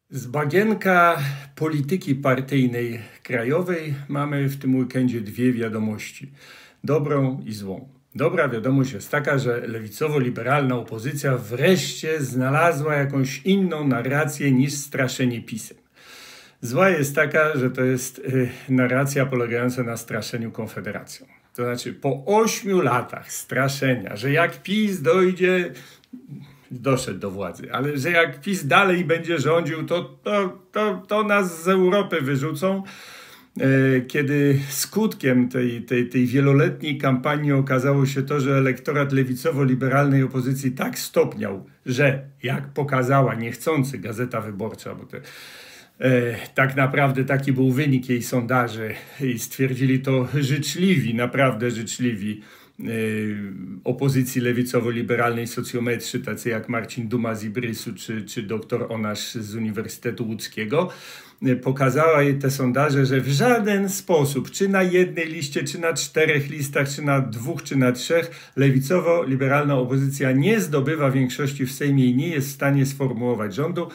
Z bagienka polityki partyjnej krajowej mamy w tym weekendzie dwie wiadomości. Dobrą i złą. Dobra wiadomość jest taka, że lewicowo-liberalna opozycja wreszcie znalazła jakąś inną narrację niż straszenie PiS-em. Zła jest taka, że to jest narracja polegająca na straszeniu Konfederacją. To znaczy po 8 latach straszenia, że jak PiS doszedł do władzy, ale że jak PiS dalej będzie rządził, to nas z Europy wyrzucą. Kiedy skutkiem tej wieloletniej kampanii okazało się to, że elektorat lewicowo-liberalnej opozycji tak stopniał, że jak pokazała niechcący Gazeta Wyborcza, bo tak naprawdę taki był wynik jej sondaży i stwierdzili to naprawdę życzliwi opozycji lewicowo-liberalnej socjometrzy, tacy jak Marcin Duma z Ibrysu czy dr Onasz z Uniwersytetu Łódzkiego, pokazała jej te sondaże, że w żaden sposób, czy na jednej liście, czy na 4 listach, czy na 2, czy na 3, lewicowo-liberalna opozycja nie zdobywa większości w Sejmie i nie jest w stanie sformułować rządu,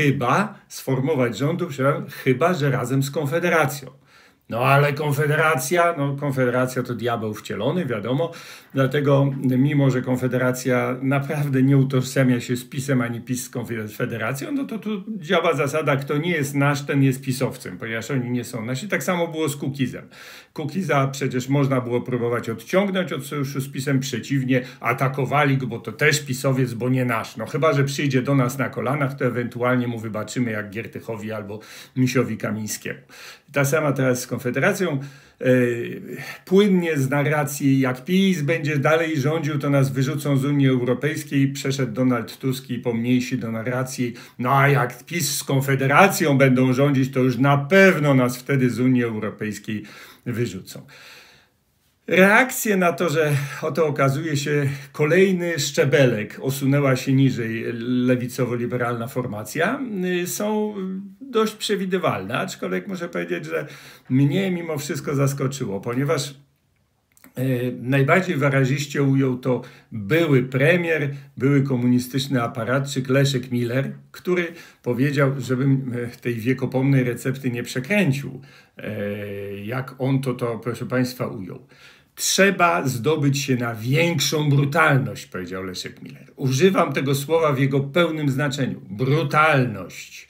chyba że razem z Konfederacją. No ale Konfederacja to diabeł wcielony, wiadomo. Dlatego mimo, że Konfederacja naprawdę nie utożsamia się z PiS-em, ani PiS z Konfederacją, no to tu działa zasada, kto nie jest nasz, ten jest pisowcem, ponieważ oni nie są nasi. Tak samo było z Kukizem. Kukiza przecież można było próbować odciągnąć od sojuszu z PiS-em, przeciwnie, atakowali go, bo to też pisowiec, bo nie nasz. No chyba że przyjdzie do nas na kolanach, to ewentualnie mu wybaczymy jak Giertychowi albo Misiowi Kamińskiemu. Ta sama teraz z Konfederacją. Płynnie z narracji, jak PiS będzie dalej rządził, to nas wyrzucą z Unii Europejskiej. Przeszedł Donald Tusk i pomniejsi do narracji, no a jak PiS z Konfederacją będą rządzić, to już na pewno nas wtedy z Unii Europejskiej wyrzucą. Reakcje na to, że oto okazuje się kolejny szczebelek osunęła się niżej lewicowo-liberalna formacja, są dość przewidywalne, aczkolwiek muszę powiedzieć, że mnie mimo wszystko zaskoczyło, ponieważ najbardziej wyraziście ujął to były premier, były komunistyczny aparatczyk Leszek Miller, który powiedział, żebym tej wiekopomnej recepty nie przekręcił, jak on to proszę Państwa ujął. Trzeba zdobyć się na większą brutalność, powiedział Leszek Miller. Używam tego słowa w jego pełnym znaczeniu. Brutalność.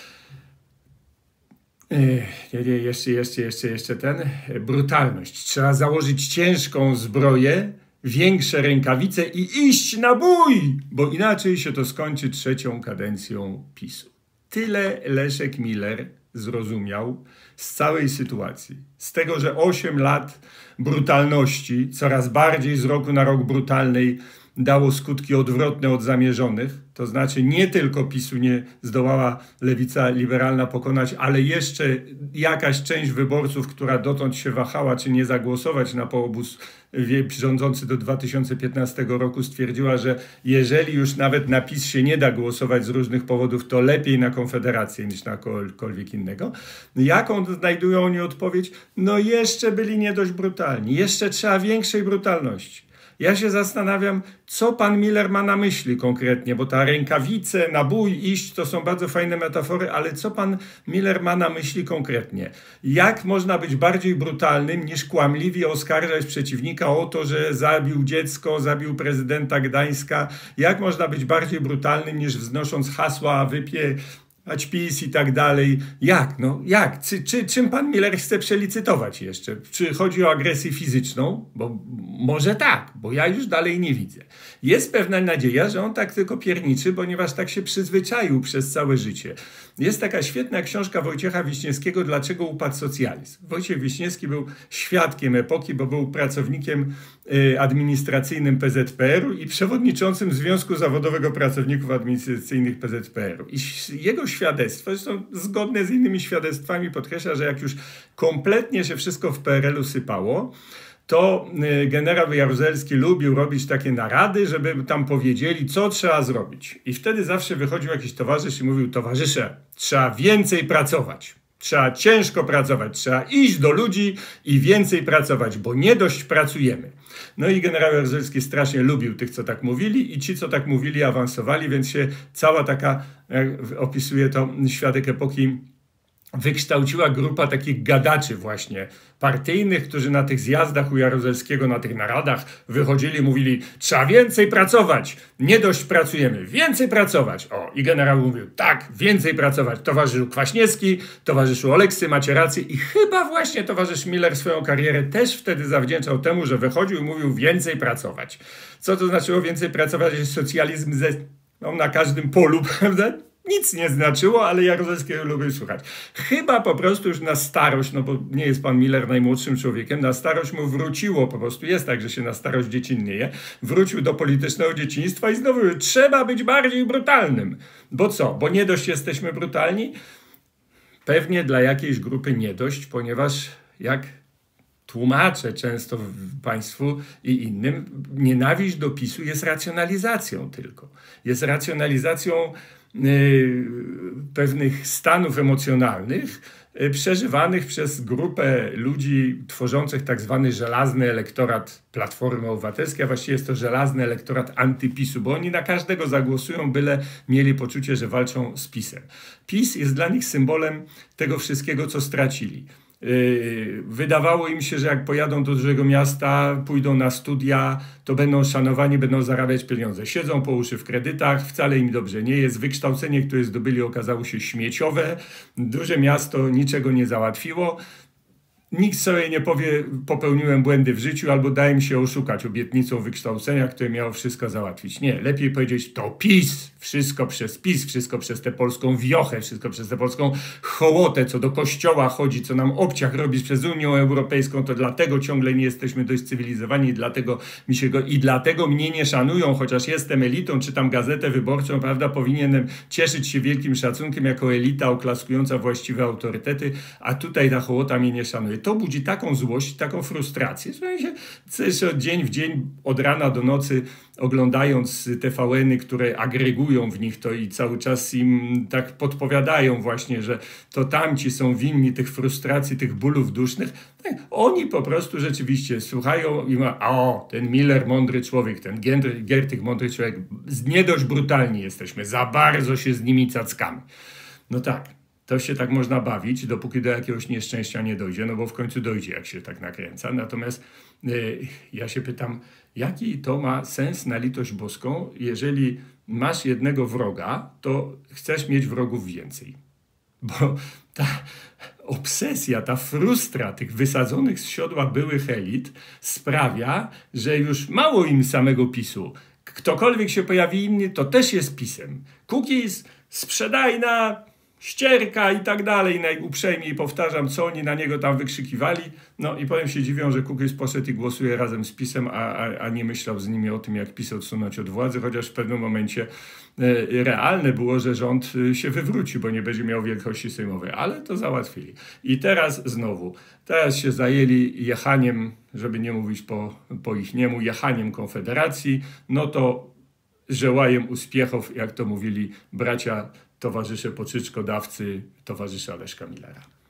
Brutalność. Trzeba założyć ciężką zbroję, większe rękawice i iść na bój, bo inaczej się to skończy 3. kadencją PiS-u. Tyle Leszek Miller zrozumiał z całej sytuacji. Z tego, że 8 lat brutalności, coraz bardziej z roku na rok brutalnej, dało skutki odwrotne od zamierzonych. To znaczy nie tylko PiS-u nie zdołała lewica liberalna pokonać, ale jeszcze jakaś część wyborców, która dotąd się wahała, czy nie zagłosować na poobóz rządzący do 2015 roku, stwierdziła, że jeżeli już nawet na PiS się nie da głosować z różnych powodów, to lepiej na Konfederację niż na kogokolwiek innego. Jaką znajdują oni odpowiedź? No jeszcze byli nie dość brutalni. Jeszcze trzeba większej brutalności. Ja się zastanawiam, co pan Miller ma na myśli konkretnie, bo ta rękawice, na bój, iść, to są bardzo fajne metafory, ale co pan Miller ma na myśli konkretnie? Jak można być bardziej brutalnym niż kłamliwie oskarżać przeciwnika o to, że zabił dziecko, zabił prezydenta Gdańska? Jak można być bardziej brutalnym niż wznosząc hasła wypierać PiS i tak dalej? Jak? Czym pan Miller chce przelicytować jeszcze? Czy chodzi o agresję fizyczną? Bo może tak, bo ja już dalej nie widzę. Jest pewna nadzieja, że on tak tylko pierniczy, ponieważ tak się przyzwyczaił przez całe życie. Jest taka świetna książka Wojciecha Wiśniewskiego „Dlaczego upadł socjalizm?”. Wojciech Wiśniewski był świadkiem epoki, bo był pracownikiem administracyjnym PZPR-u i przewodniczącym Związku Zawodowego Pracowników Administracyjnych PZPR-u. I jego świadectwo, zresztą zgodne z innymi świadectwami, podkreśla, że jak już kompletnie się wszystko w PRL-u sypało, to generał Jaruzelski lubił robić takie narady, żeby tam powiedzieli, co trzeba zrobić. I wtedy zawsze wychodził jakiś towarzysz i mówił: towarzysze, trzeba więcej pracować. Trzeba ciężko pracować, trzeba iść do ludzi i więcej pracować, bo nie dość pracujemy. No i generał Jaruzelski strasznie lubił tych, co tak mówili i ci, co tak mówili, awansowali, więc się cała taka, jak opisuje to świadek epoki, wykształciła grupa takich gadaczy właśnie partyjnych, którzy na tych zjazdach u Jaruzelskiego, na tych naradach wychodzili, mówili: trzeba więcej pracować, nie dość pracujemy, więcej pracować. O, i generał mówił: tak, więcej pracować. Towarzyszył Kwaśniewski, towarzyszył Oleksy, macie rację, i chyba właśnie towarzysz Miller swoją karierę też wtedy zawdzięczał temu, że wychodził i mówił: więcej pracować. Co to znaczyło więcej pracować? Że socjalizm na każdym polu, prawda? Nic nie znaczyło, ale Jaruzelskiego lubię słuchać. Chyba po prostu już na starość, no bo nie jest pan Miller najmłodszym człowiekiem, na starość mu wróciło po prostu. Jest tak, że się na starość dziecinnieje. Wrócił do politycznego dzieciństwa i znowu trzeba być bardziej brutalnym. Bo co? Bo nie dość jesteśmy brutalni? Pewnie dla jakiejś grupy nie dość, ponieważ jak tłumaczę często państwu i innym, nienawiść do PiS-u jest racjonalizacją tylko. Jest racjonalizacją pewnych stanów emocjonalnych przeżywanych przez grupę ludzi tworzących tak zwany żelazny elektorat Platformy Obywatelskiej, a właściwie jest to żelazny elektorat antypisu, bo oni na każdego zagłosują, byle mieli poczucie, że walczą z PiS-em. PiS jest dla nich symbolem tego wszystkiego, co stracili. Wydawało im się, że jak pojadą do dużego miasta, pójdą na studia, to będą szanowani, będą zarabiać pieniądze. Siedzą po uszy w kredytach, wcale im dobrze nie jest. Wykształcenie, które zdobyli, okazało się śmieciowe. Duże miasto niczego nie załatwiło. Nikt sobie nie powie: popełniłem błędy w życiu, albo dałem się oszukać obietnicą wykształcenia, które miało wszystko załatwić. Nie, lepiej powiedzieć: to PiS, wszystko przez PiS, wszystko przez tę polską wiochę, wszystko przez tę polską hołotę, co do kościoła chodzi, co nam obciach robi przez Unią Europejską, to dlatego ciągle nie jesteśmy dość cywilizowani i dlatego mnie nie szanują, chociaż jestem elitą, czytam Gazetę Wyborczą, prawda, powinienem cieszyć się wielkim szacunkiem jako elita oklaskująca właściwe autorytety, a tutaj ta hołota mnie nie szanuje. To budzi taką złość, taką frustrację, że się od dzień w dzień, od rana do nocy, oglądając TVN-y, które agregują w nich to i cały czas im tak podpowiadają właśnie, że to tamci są winni tych frustracji, tych bólów dusznych, oni po prostu rzeczywiście słuchają i ten Miller mądry człowiek, ten Giertych mądry człowiek, nie dość brutalni jesteśmy, za bardzo się z nimi cackamy. No tak. To się tak można bawić, dopóki do jakiegoś nieszczęścia nie dojdzie, no bo w końcu dojdzie, jak się tak nakręca. Natomiast ja się pytam, jaki to ma sens na litość boską, jeżeli masz jednego wroga, to chcesz mieć wrogów więcej. Bo ta obsesja, ta frustra tych wysadzonych z siodła byłych elit sprawia, że już mało im samego PiS-u. Ktokolwiek się pojawi inny, to też jest PiS-em. Kukiz, sprzedajna, ścierka i tak dalej, najuprzejmiej powtarzam, co oni na niego tam wykrzykiwali. No i potem się dziwią, że Kukiz poszedł i głosuje razem z PiS-em, a nie myślał z nimi o tym, jak PiS odsunąć od władzy, chociaż w pewnym momencie realne było, że rząd się wywróci, bo nie będzie miał wielkości sejmowej, ale to załatwili. I teraz znowu, teraz się zajęli jechaniem, żeby nie mówić po ich niemu, jechaniem Konfederacji, no to żełajem uspiechów, jak to mówili bracia towarzysze poczyczkodawcy, towarzysze Leszka Millera.